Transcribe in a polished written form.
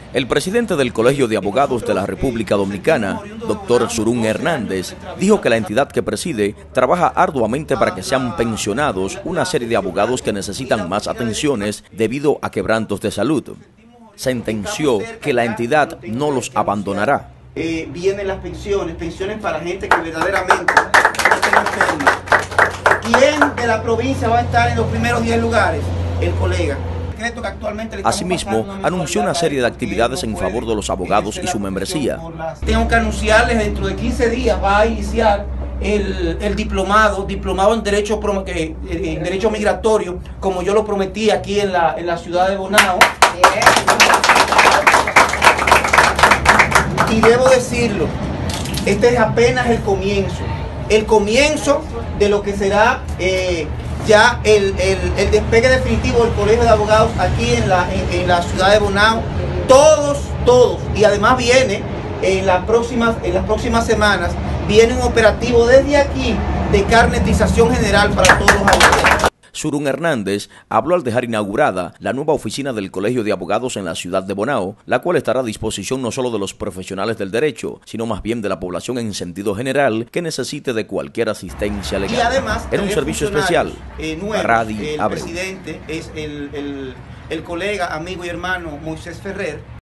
El presidente del Colegio de Abogados de la República Dominicana, doctor Surún Hernández, dijo que la entidad que preside trabaja arduamente para que sean pensionados una serie de abogados que necesitan más atenciones debido a quebrantos de salud. Sentenció que la entidad no los abandonará. Vienen las pensiones para gente que verdaderamente está enferma. ¿Quién de la provincia va a estar en los primeros 10 lugares? El colega. Asimismo, anunció una serie de actividades en favor de los abogados y su membresía. Tengo que anunciarles, dentro de 15 días va a iniciar el diplomado en derecho migratorio, como yo lo prometí aquí en la ciudad de Bonao. Y debo decirlo, este es apenas el comienzo de lo que será ya el despegue definitivo del Colegio de Abogados aquí en la ciudad de Bonao. Todos, y además viene en las próximas semanas, viene un operativo desde aquí de carnetización general para todos los abogados. Surún Hernández habló al dejar inaugurada la nueva oficina del Colegio de Abogados en la ciudad de Bonao, la cual estará a disposición no solo de los profesionales del derecho, sino más bien de la población en sentido general que necesite de cualquier asistencia legal. Y además, era un servicio especial. El presidente es el colega, amigo y hermano Moisés Ferrer.